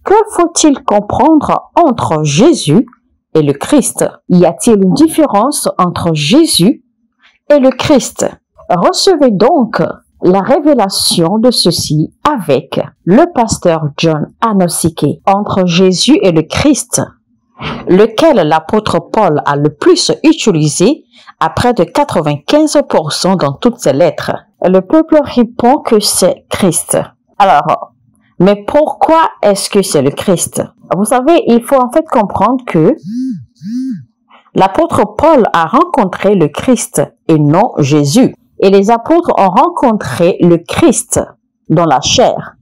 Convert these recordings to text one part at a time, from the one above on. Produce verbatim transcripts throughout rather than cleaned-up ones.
Que faut-il comprendre entre Jésus et le Christ? Y a-t-il une différence entre Jésus et le Christ? Recevez donc la révélation de ceci avec le pasteur John Anosike. Entre Jésus et le Christ, lequel l'apôtre Paul a le plus utilisé à près de quatre-vingt-quinze pour cent dans toutes ses lettres. Le peuple répond que c'est Christ. Alors, mais pourquoi est-ce que c'est le Christ? Vous savez, il faut en fait comprendre que l'apôtre Paul a rencontré le Christ et non Jésus. Et les apôtres ont rencontré le Christ dans la chair.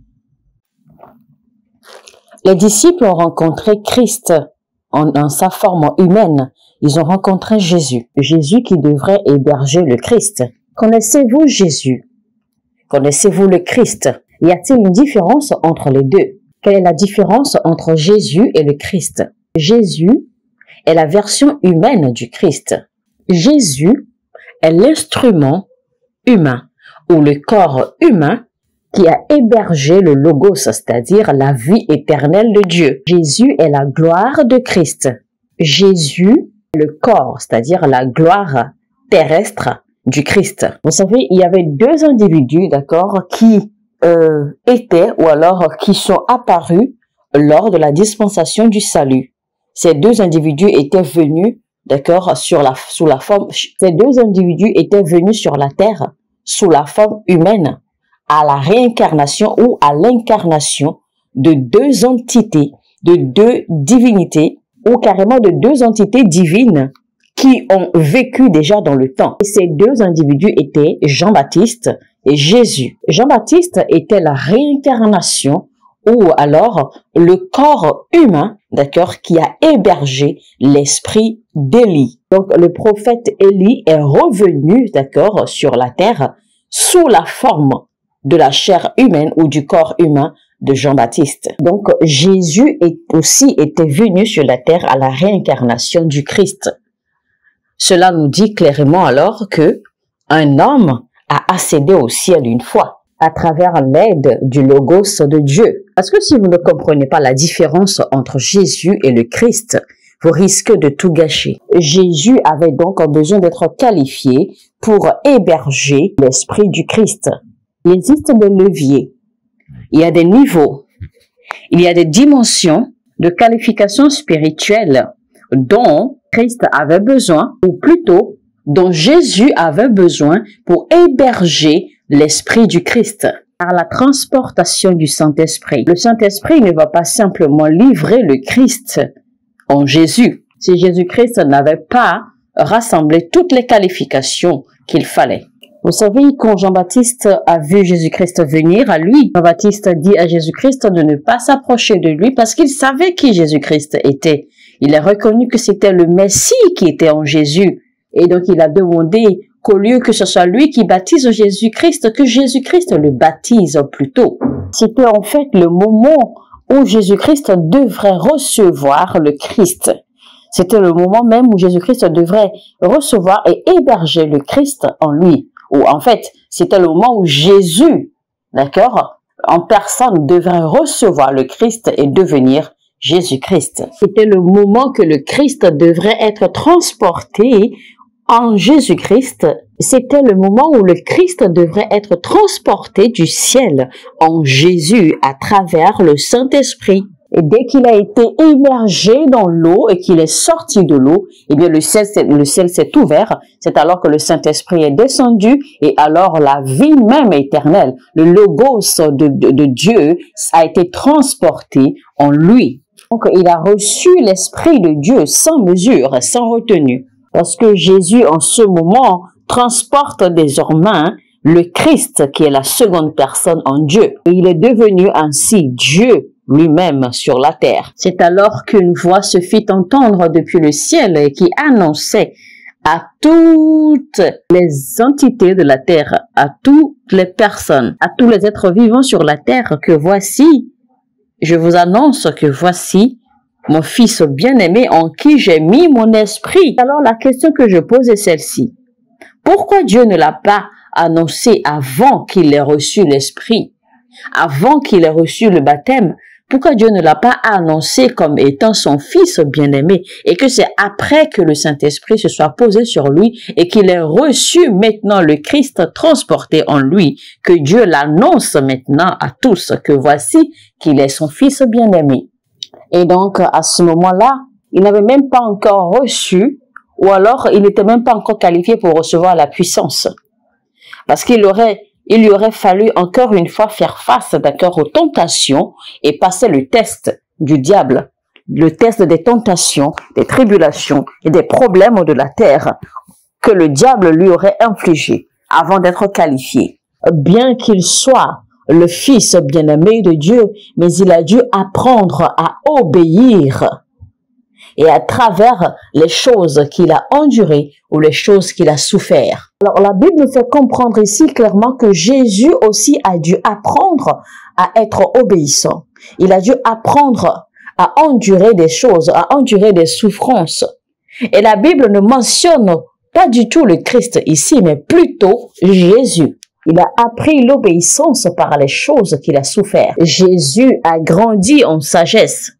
Les disciples ont rencontré Christ en, en sa forme humaine. Ils ont rencontré Jésus. Jésus qui devrait héberger le Christ. Connaissez-vous Jésus? Connaissez-vous le Christ? Y a-t-il une différence entre les deux? Quelle est la différence entre Jésus et le Christ? Jésus est la version humaine du Christ. Jésus est l'instrument humain ou le corps humain qui a hébergé le Logos, c'est-à-dire la vie éternelle de Dieu. Jésus est la gloire de Christ. Jésus est le corps, c'est-à-dire la gloire terrestre du Christ. Vous savez, il y avait deux individus, d'accord, qui euh, étaient ou alors qui sont apparus lors de la dispensation du salut. Ces deux individus étaient venus, d'accord, sur la sous la forme. Ces deux individus étaient venus sur la terre sous la forme humaine, à la réincarnation ou à l'incarnation de deux entités, de deux divinités ou carrément de deux entités divines qui ont vécu déjà dans le temps. Et ces deux individus étaient Jean-Baptiste et Jésus. Jean-Baptiste était la réincarnation ou alors le corps humain, d'accord, qui a hébergé l'esprit d'Élie. Donc le prophète Élie est revenu, d'accord, sur la terre sous la forme de la chair humaine ou du corps humain de Jean-Baptiste. Donc Jésus est aussi était venu sur la terre à la réincarnation du Christ. Cela nous dit clairement alors que un homme a accédé au ciel une fois à travers l'aide du Logos de Dieu. Parce que si vous ne comprenez pas la différence entre Jésus et le Christ, vous risquez de tout gâcher. Jésus avait donc besoin d'être qualifié pour héberger l'esprit du Christ. Il existe des leviers, il y a des niveaux, il y a des dimensions de qualification spirituelle dont Christ avait besoin, ou plutôt dont Jésus avait besoin pour héberger l'esprit du Christ. Par la transportation du Saint-Esprit. Le Saint-Esprit ne va pas simplement livrer le Christ en Jésus. Si Jésus-Christ n'avait pas rassemblé toutes les qualifications qu'il fallait. Vous savez, quand Jean-Baptiste a vu Jésus-Christ venir à lui, Jean-Baptiste dit à Jésus-Christ de ne pas s'approcher de lui parce qu'il savait qui Jésus-Christ était. Il a reconnu que c'était le Messie qui était en Jésus. Et donc il a demandé qu'au lieu que ce soit lui qui baptise Jésus-Christ, que Jésus-Christ le baptise plutôt. C'était en fait le moment où Jésus-Christ devrait recevoir le Christ. C'était le moment même où Jésus-Christ devrait recevoir et héberger le Christ en lui. Ou en fait, c'était le moment où Jésus, d'accord, en personne devrait recevoir le Christ et devenir Jésus-Christ. C'était le moment que le Christ devrait être transporté en Jésus-Christ. C'était le moment où le Christ devrait être transporté du ciel en Jésus à travers le Saint-Esprit. Et dès qu'il a été immergé dans l'eau et qu'il est sorti de l'eau, eh bien le ciel, le ciel s'est ouvert. C'est alors que le Saint-Esprit est descendu et alors la vie même éternelle, le logos de, de, de Dieu a été transporté en lui. Donc il a reçu l'Esprit de Dieu sans mesure, sans retenue. Parce que Jésus en ce moment transporte désormais le Christ qui est la seconde personne en Dieu. Et il est devenu ainsi Dieu lui-même sur la terre. C'est alors qu'une voix se fit entendre depuis le ciel et qui annonçait à toutes les entités de la terre, à toutes les personnes, à tous les êtres vivants sur la terre que voici, je vous annonce que voici mon fils bien-aimé en qui j'ai mis mon esprit. Alors la question que je pose est celle-ci. Pourquoi Dieu ne l'a pas annoncé avant qu'il ait reçu l'esprit, avant qu'il ait reçu le baptême? Pourquoi Dieu ne l'a pas annoncé comme étant son fils bien-aimé et que c'est après que le Saint-Esprit se soit posé sur lui et qu'il ait reçu maintenant le Christ transporté en lui, que Dieu l'annonce maintenant à tous que voici qu'il est son fils bien-aimé. Et donc, à ce moment-là, il n'avait même pas encore reçu, ou alors il n'était même pas encore qualifié pour recevoir la puissance. Parce qu'il aurait Il lui aurait fallu encore une fois faire face d'accord aux tentations et passer le test du diable, le test des tentations, des tribulations et des problèmes de la terre que le diable lui aurait infligé avant d'être qualifié. Bien qu'il soit le fils bien-aimé de Dieu, mais il a dû apprendre à obéir. Et à travers les choses qu'il a endurées ou les choses qu'il a souffert. Alors la Bible nous fait comprendre ici clairement que Jésus aussi a dû apprendre à être obéissant. Il a dû apprendre à endurer des choses, à endurer des souffrances. Et la Bible ne mentionne pas du tout le Christ ici, mais plutôt Jésus. Il a appris l'obéissance par les choses qu'il a souffert. Jésus a grandi en sagesse.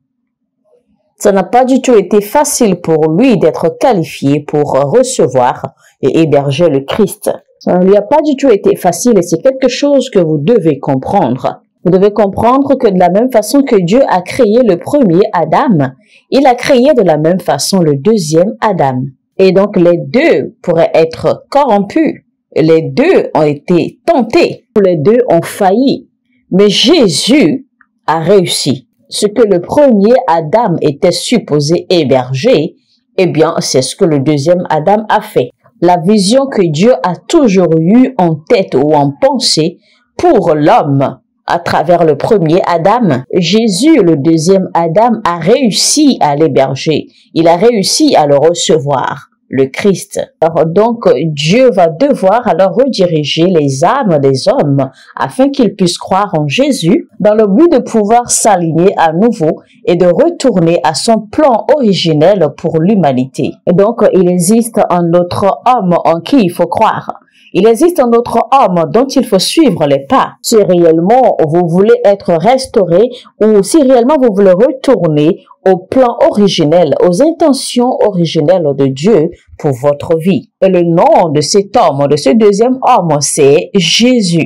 Ça n'a pas du tout été facile pour lui d'être qualifié pour recevoir et héberger le Christ. Ça ne lui a pas du tout été facile et c'est quelque chose que vous devez comprendre. Vous devez comprendre que de la même façon que Dieu a créé le premier Adam, il a créé de la même façon le deuxième Adam. Et donc les deux pourraient être corrompus. Les deux ont été tentés. Les deux ont failli. Mais Jésus a réussi. Ce que le premier Adam était supposé héberger, eh bien, c'est ce que le deuxième Adam a fait. La vision que Dieu a toujours eue en tête ou en pensée pour l'homme à travers le premier Adam, Jésus, le deuxième Adam, a réussi à l'héberger. Il a réussi à le recevoir. Le Christ. Alors donc, Dieu va devoir alors rediriger les âmes des hommes afin qu'ils puissent croire en Jésus dans le but de pouvoir s'aligner à nouveau et de retourner à son plan originel pour l'humanité. Et donc, il existe un autre homme en qui il faut croire. Il existe un autre homme dont il faut suivre les pas. Si réellement vous voulez être restauré ou si réellement vous voulez retourner au plan originel, aux intentions originelles de Dieu pour votre vie. Et le nom de cet homme, de ce deuxième homme, c'est Jésus.